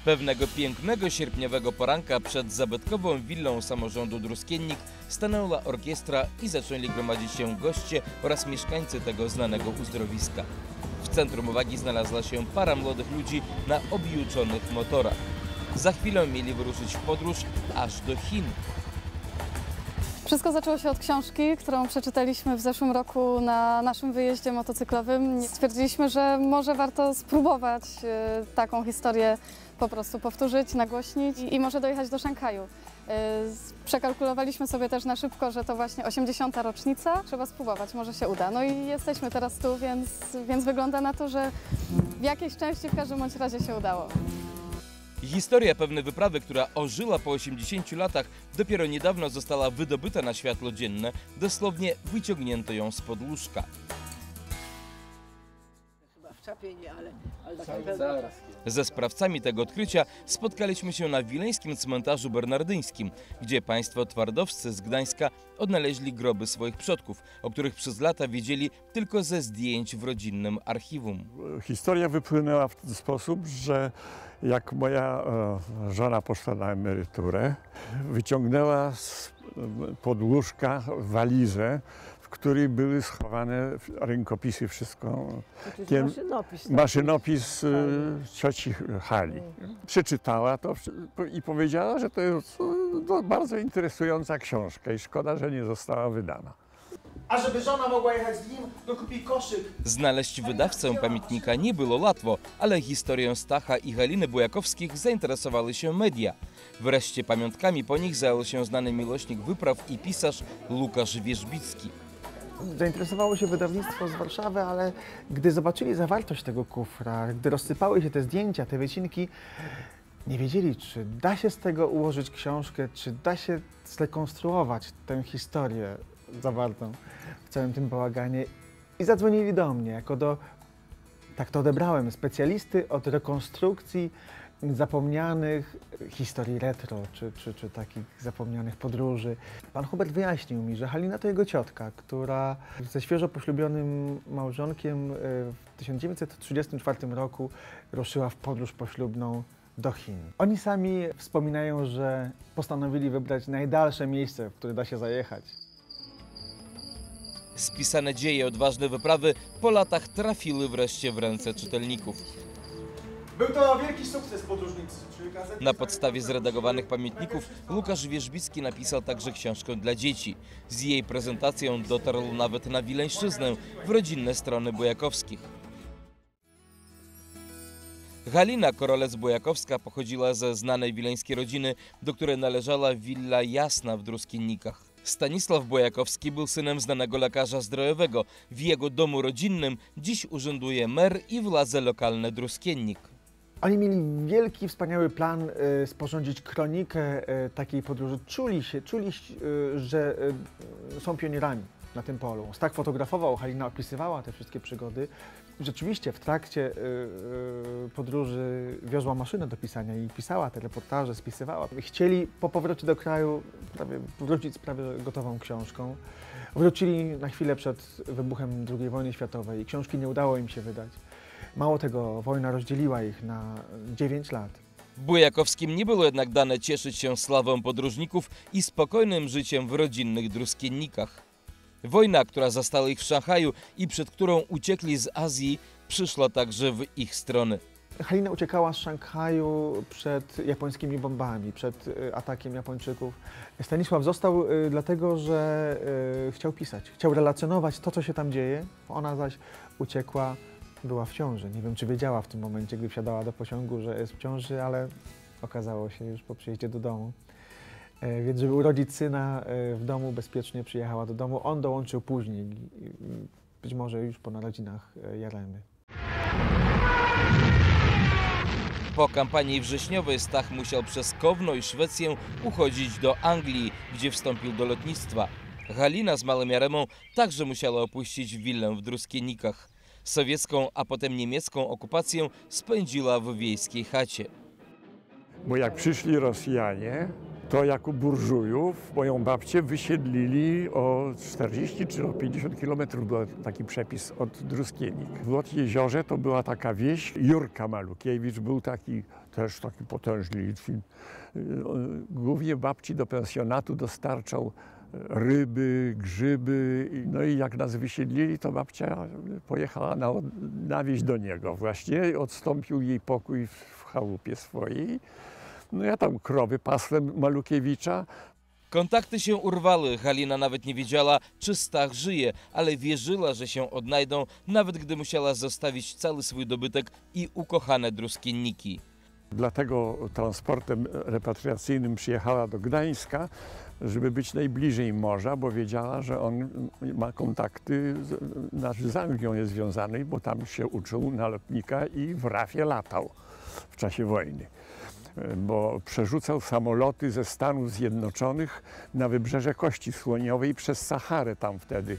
Pewnego pięknego sierpniowego poranka przed zabytkową willą samorządu Druskiennik stanęła orkiestra i zaczęli gromadzić się goście oraz mieszkańcy tego znanego uzdrowiska. W centrum uwagi znalazła się para młodych ludzi na objuczonych motorach. Za chwilę mieli wyruszyć w podróż aż do Chin. Wszystko zaczęło się od książki, którą przeczytaliśmy w zeszłym roku na naszym wyjeździe motocyklowym. Stwierdziliśmy, że może warto spróbować taką historię po prostu powtórzyć, nagłośnić i może dojechać do Szanghaju. Przekalkulowaliśmy sobie też na szybko, że to właśnie 80. rocznica. Trzeba spróbować, może się uda. No i jesteśmy teraz tu, więc wygląda na to, że w jakiejś części w każdym bądź razie się udało. Historia pewnej wyprawy, która ożyła po 80 latach, dopiero niedawno została wydobyta na światło dzienne. Dosłownie wyciągnięto ją spod łóżka. Ze sprawcami tego odkrycia spotkaliśmy się na wileńskim cmentarzu bernardyńskim, gdzie państwo twardowscy z Gdańska odnaleźli groby swoich przodków, o których przez lata wiedzieli tylko ze zdjęć w rodzinnym archiwum. Historia wypłynęła w ten sposób, że jak moja żona poszła na emeryturę, wyciągnęła pod łóżka walizę, w której były schowane rękopisy, wszystko. Maszynopis cioci Hali. Przeczytała to i powiedziała, że to jest bardzo interesująca książka i szkoda, że nie została wydana. A żeby żona mogła jechać z nim, to kupi koszyk. Znaleźć wydawcę pamiętnika nie było łatwo, ale historią Stacha i Haliny Bujakowskich zainteresowały się media. Wreszcie pamiątkami po nich zajął się znany miłośnik wypraw i pisarz Łukasz Wierzbicki. Zainteresowało się wydawnictwo z Warszawy, ale gdy zobaczyli zawartość tego kufra, gdy rozsypały się te zdjęcia, te wycinki, nie wiedzieli, czy da się z tego ułożyć książkę, czy da się zrekonstruować tę historię zawartą w całym tym bałaganie i zadzwonili do mnie, tak to odebrałem, specjalisty od rekonstrukcji zapomnianych historii retro, czy takich zapomnianych podróży. Pan Hubert wyjaśnił mi, że Halina to jego ciotka, która ze świeżo poślubionym małżonkiem w 1934 roku ruszyła w podróż poślubną do Chin. Oni sami wspominają, że postanowili wybrać najdalsze miejsce, w które da się zajechać. Spisane dzieje odważne wyprawy po latach trafiły wreszcie w ręce czytelników. Był to wielki sukces podróżnicy. Na podstawie zredagowanych pamiętników Łukasz Wierzbicki napisał także książkę dla dzieci. Z jej prezentacją dotarł nawet na Wileńszczyznę, w rodzinne strony Bujakowskich. Halina Korolec-Bujakowska pochodziła ze znanej wileńskiej rodziny, do której należała willa Jasna w Druskiennikach. Stanisław Bujakowski był synem znanego lekarza zdrowego. W jego domu rodzinnym dziś urzęduje mer i władze lokalne Druskiennik. Oni mieli wielki, wspaniały plan sporządzić kronikę takiej podróży. Czuli, że są pionierami na tym polu. Stach fotografował, Halina opisywała te wszystkie przygody. Rzeczywiście w trakcie podróży wiozła maszynę do pisania i pisała te reportaże, spisywała. Chcieli po powrocie do kraju wrócić z prawie gotową książką. Wrócili na chwilę przed wybuchem II wojny światowej i książki nie udało im się wydać. Mało tego, wojna rozdzieliła ich na 9 lat. Bujakowskim nie było jednak dane cieszyć się sławą podróżników i spokojnym życiem w rodzinnych Druskiennikach. Wojna, która zastała ich w Szanghaju i przed którą uciekli z Azji, przyszła także w ich stronę. Halina uciekała z Szanghaju przed japońskimi bombami, przed atakiem Japończyków. Stanisław został dlatego, że chciał pisać, chciał relacjonować to, co się tam dzieje. Ona zaś uciekła, była w ciąży. Nie wiem, czy wiedziała w tym momencie, gdy wsiadała do pociągu, że jest w ciąży, ale okazało się już po przyjeździe do domu. Więc żeby urodzić syna w domu, bezpiecznie przyjechała do domu. On dołączył później, być może już po narodzinach Jaremy. Po kampanii wrześniowej Stach musiał przez Kowno i Szwecję uchodzić do Anglii, gdzie wstąpił do lotnictwa. Halina z małym Jaremą także musiała opuścić willę w Druskiennikach. Sowiecką, a potem niemiecką okupację spędziła w wiejskiej chacie. Bo jak przyszli Rosjanie, to jako burżujów moją babcię wysiedlili o 40 czy o 50 kilometrów, był taki przepis od Druskienik. W Łotjeziorze to była taka wieś, Jurka Malukiewicz był taki, też taki potężny Litwin. Głównie babci do pensjonatu dostarczał ryby, grzyby. No i jak nas wysiedlili, to babcia pojechała na wieś do niego właśnie. Odstąpił jej pokój w chałupie swojej. No ja tam krowy pasłem Malukiewicza. Kontakty się urwały. Halina nawet nie wiedziała, czy Stach żyje, ale wierzyła, że się odnajdą, nawet gdy musiała zostawić cały swój dobytek i ukochane Druskienniki. Dlatego transportem repatriacyjnym przyjechała do Gdańska, żeby być najbliżej morza, bo wiedziała, że on ma kontakty, z Anglią jest związany, bo tam się uczył na lotnika i w RAF-ie latał w czasie wojny. Bo przerzucał samoloty ze Stanów Zjednoczonych na wybrzeże Kości Słoniowej przez Saharę tam wtedy.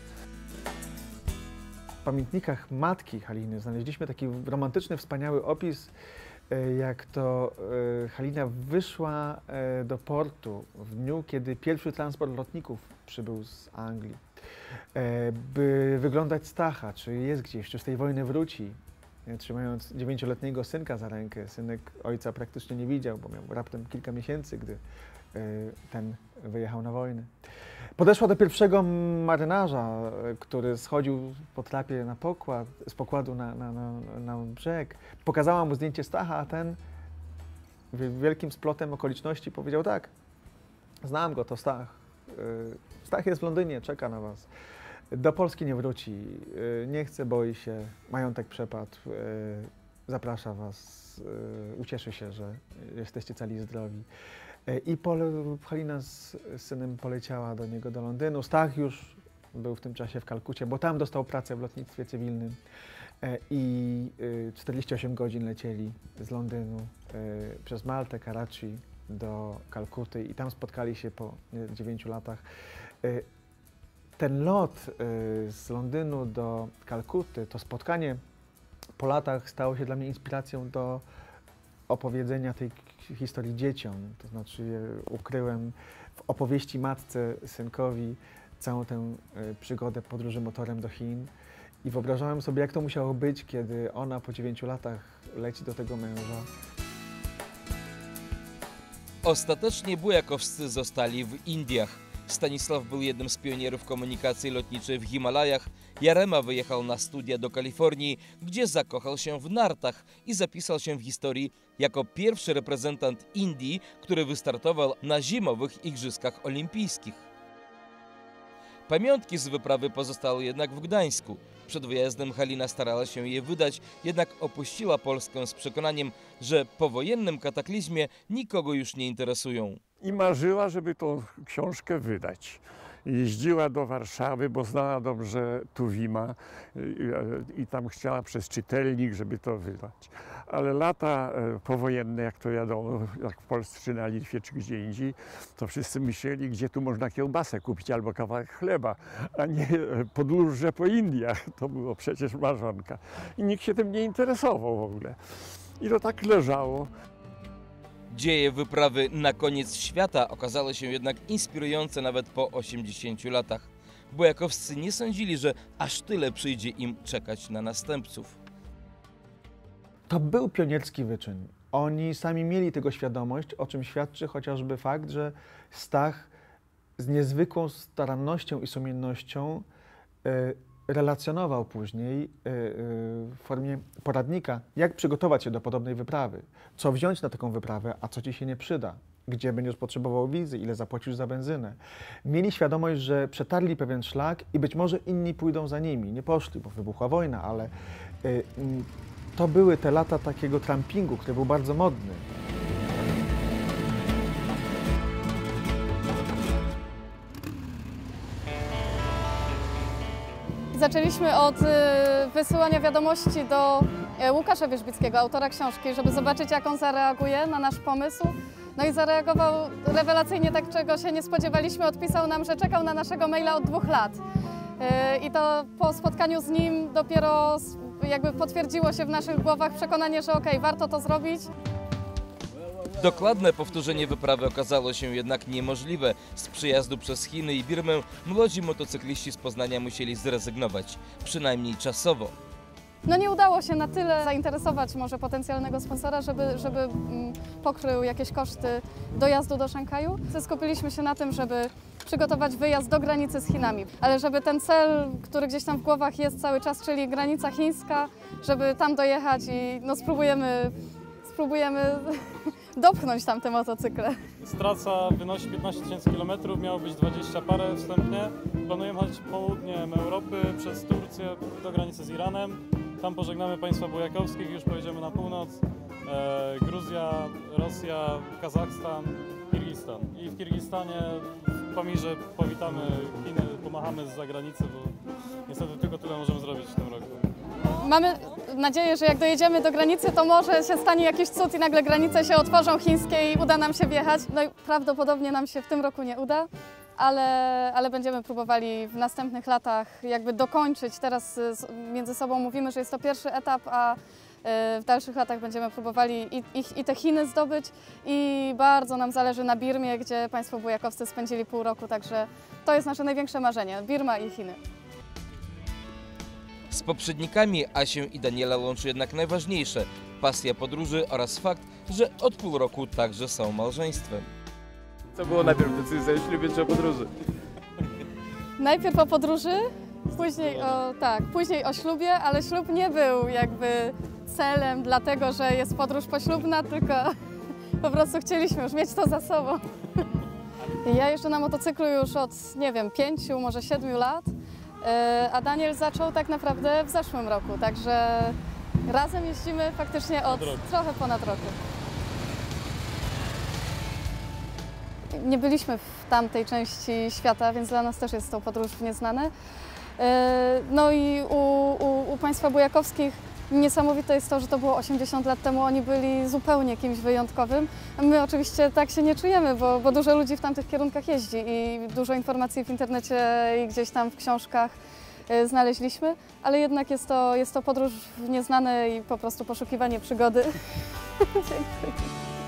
W pamiętnikach matki Haliny znaleźliśmy taki romantyczny, wspaniały opis, jak to Halina wyszła do portu w dniu, kiedy pierwszy transport lotników przybył z Anglii, by wyglądać Stacha, czy jest gdzieś, czy z tej wojny wróci. Trzymając 9-letniego synka za rękę. Synek ojca praktycznie nie widział, bo miał raptem kilka miesięcy, gdy ten wyjechał na wojnę. Podeszła do pierwszego marynarza, który schodził po trapie na pokład, z pokładu na brzeg. Pokazała mu zdjęcie Stacha, a ten wielkim splotem okoliczności powiedział tak, znam go, to Stach. Stach jest w Londynie, czeka na was. Do Polski nie wróci, nie chce, boi się, majątek przepadł, zaprasza was, ucieszy się, że jesteście cali i zdrowi. I Halina z synem poleciała do niego do Londynu. Stach już był w tym czasie w Kalkucie, bo tam dostał pracę w lotnictwie cywilnym. I 48 godzin lecieli z Londynu przez Maltę, Karachi do Kalkuty i tam spotkali się po 9 latach. Ten lot z Londynu do Kalkuty, to spotkanie po latach stało się dla mnie inspiracją do opowiedzenia tej historii dzieciom. To znaczy ukryłem w opowieści matce, synkowi całą tę przygodę podróży motorem do Chin i wyobrażałem sobie, jak to musiało być, kiedy ona po 9 latach leci do tego męża. Ostatecznie bujakowscy zostali w Indiach. Stanisław był jednym z pionierów komunikacji lotniczej w Himalajach. Jarema wyjechał na studia do Kalifornii, gdzie zakochał się w nartach i zapisał się w historii jako pierwszy reprezentant Indii, który wystartował na zimowych Igrzyskach Olimpijskich. Pamiątki z wyprawy pozostały jednak w Gdańsku. Przed wyjazdem Halina starała się je wydać, jednak opuściła Polskę z przekonaniem, że po wojennym kataklizmie nikogo już nie interesują. I marzyła, żeby tą książkę wydać. Jeździła do Warszawy, bo znała dobrze Tuwima i tam chciała przez czytelnik, żeby to wydać. Ale lata powojenne, jak to wiadomo, jak w Polsce czy na Litwie, czy gdzie indziej, to wszyscy myśleli, gdzie tu można kiełbasę kupić albo kawałek chleba, a nie podróże po Indiach. To było przecież marzonka. I nikt się tym nie interesował w ogóle. I to tak leżało. Dzieje wyprawy na koniec świata okazały się jednak inspirujące nawet po 80 latach. Bujakowscy nie sądzili, że aż tyle przyjdzie im czekać na następców. To był pionierski wyczyn. Oni sami mieli tego świadomość, o czym świadczy chociażby fakt, że Stach z niezwykłą starannością i sumiennością relacjonował później w formie poradnika, jak przygotować się do podobnej wyprawy, co wziąć na taką wyprawę, a co ci się nie przyda, gdzie będziesz potrzebował wizy, ile zapłacisz za benzynę. Mieli świadomość, że przetarli pewien szlak i być może inni pójdą za nimi. Nie poszli, bo wybuchła wojna, ale to były te lata takiego trampingu, który był bardzo modny. Zaczęliśmy od wysyłania wiadomości do Łukasza Wierzbickiego, autora książki, żeby zobaczyć, jak on zareaguje na nasz pomysł. No i zareagował rewelacyjnie, tak czego się nie spodziewaliśmy. Odpisał nam, że czekał na naszego maila od 2 lat. I to po spotkaniu z nim dopiero jakby potwierdziło się w naszych głowach przekonanie, że okej, warto to zrobić. Dokładne powtórzenie wyprawy okazało się jednak niemożliwe. Z przyjazdu przez Chiny i Birmę młodzi motocykliści z Poznania musieli zrezygnować, przynajmniej czasowo. No nie udało się na tyle zainteresować może potencjalnego sponsora, żeby pokrył jakieś koszty dojazdu do Szanghaju. Skupiliśmy się na tym, żeby przygotować wyjazd do granicy z Chinami, ale żeby ten cel, który gdzieś tam w głowach jest cały czas, czyli granica chińska, żeby tam dojechać i no spróbujemy dopchnąć tam te motocykle. Trasa wynosi 15 000 km, miało być 20 parę wstępnie. Planujemy jechać południem Europy, przez Turcję do granicy z Iranem. Tam pożegnamy państwa bujakowskich, już pojedziemy na północ. Gruzja, Rosja, Kazachstan, Kirgistan. I w Kirgistanie, w Pamirze powitamy Chiny, pomachamy z zagranicy, bo niestety tylko tyle możemy zrobić w tym roku. Mamy nadzieję, że jak dojedziemy do granicy, to może się stanie jakiś cud i nagle granice się otworzą chińskie i uda nam się wjechać. No i prawdopodobnie nam się w tym roku nie uda, ale będziemy próbowali w następnych latach jakby dokończyć. Teraz między sobą mówimy, że jest to pierwszy etap, a w dalszych latach będziemy próbowali i te Chiny zdobyć i bardzo nam zależy na Birmie, gdzie państwo bujakowscy spędzili pół roku, także to jest nasze największe marzenie, Birma i Chiny. Z poprzednikami Asię i Daniela łączy jednak najważniejsze – pasja podróży oraz fakt, że od pół roku także są małżeństwem. Co było najpierw, decyzja o ślubie czy o podróży? Najpierw o podróży, później o ślubie, ale ślub nie był jakby celem dlatego, że jest podróż poślubna, tylko po prostu chcieliśmy już mieć to za sobą. Ja jeżdżę na motocyklu już od, nie wiem, 5, może 7 lat. A Daniel zaczął tak naprawdę w zeszłym roku, także razem jeździmy faktycznie od trochę ponad roku. Nie byliśmy w tamtej części świata, więc dla nas też jest to podróż w nieznane. No i u państwa bujakowskich niesamowite jest to, że to było 80 lat temu, oni byli zupełnie kimś wyjątkowym. My oczywiście tak się nie czujemy, bo dużo ludzi w tamtych kierunkach jeździ i dużo informacji w internecie i gdzieś tam w książkach znaleźliśmy, ale jednak jest to podróż w nieznane i po prostu poszukiwanie przygody. Dziękuję.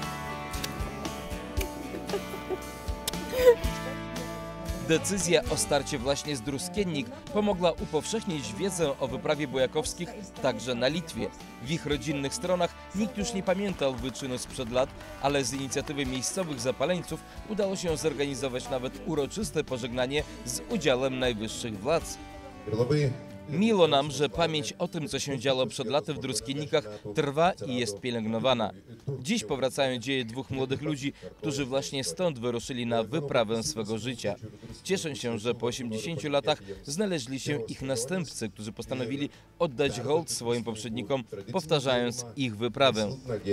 Decyzja o starcie właśnie z Druskiennik pomogła upowszechnić wiedzę o wyprawie bujakowskich także na Litwie. W ich rodzinnych stronach nikt już nie pamiętał wyczynu sprzed lat, ale z inicjatywy miejscowych zapaleńców udało się zorganizować nawet uroczyste pożegnanie z udziałem najwyższych władz. Miło nam, że pamięć o tym, co się działo przed laty w Druskiennikach, trwa i jest pielęgnowana. Dziś powracają dzieje dwóch młodych ludzi, którzy właśnie stąd wyruszyli na wyprawę swego życia. Cieszę się, że po 80 latach znaleźli się ich następcy, którzy postanowili oddać hołd swoim poprzednikom, powtarzając ich wyprawę.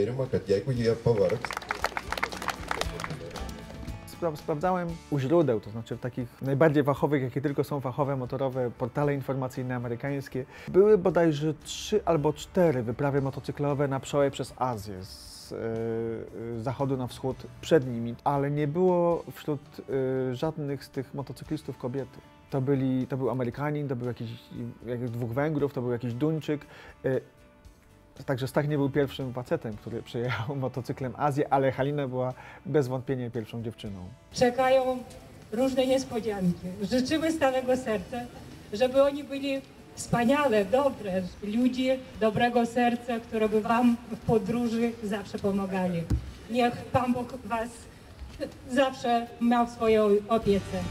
Sprawdzałem u źródeł, to znaczy w takich najbardziej fachowych, jakie tylko są fachowe, motorowe, portale informacyjne amerykańskie. Były bodajże 3 albo 4 wyprawy motocyklowe na przełaj przez Azję, z zachodu na wschód przed nimi, ale nie było wśród żadnych z tych motocyklistów kobiety. To był Amerykanin, to był jakiś 2 Węgrów, to był jakiś Duńczyk. Także Stach nie był pierwszym facetem, który przejechał motocyklem Azję, ale Halina była bez wątpienia pierwszą dziewczyną. Czekają różne niespodzianki. Życzymy z całego serca, żeby oni byli wspaniale, dobre ludzie, dobrego serca, które by wam w podróży zawsze pomagali. Niech Pan Bóg was zawsze miał w swojej opiece.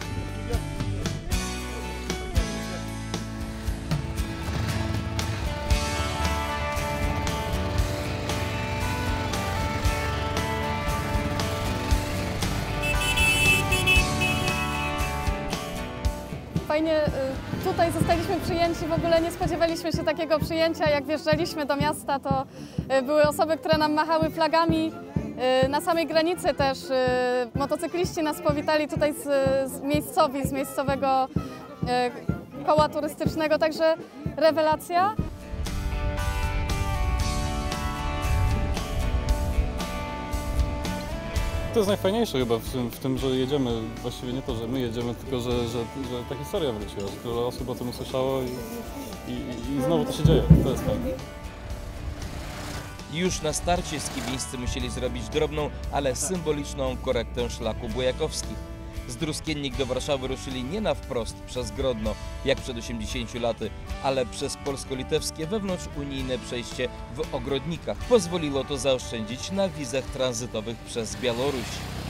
Fajnie, tutaj zostaliśmy przyjęci, w ogóle nie spodziewaliśmy się takiego przyjęcia. Jak wjeżdżaliśmy do miasta, to były osoby, które nam machały flagami. Na samej granicy też motocykliści nas powitali tutaj z miejscowego koła turystycznego, także rewelacja. To jest najfajniejsze chyba w tym, że jedziemy, właściwie nie to, że my jedziemy, tylko że ta historia wróciła, że tyle osób o tym usłyszało i znowu to się dzieje, to jest fajne. Już na starcie skibińscy musieli zrobić drobną, ale symboliczną korektę szlaku bujakowskich. Z Druskiennik do Warszawy ruszyli nie na wprost przez Grodno, jak przed 80 laty, ale przez polsko-litewskie wewnątrzunijne przejście w Ogrodnikach. Pozwoliło to zaoszczędzić na wizach tranzytowych przez Białoruś.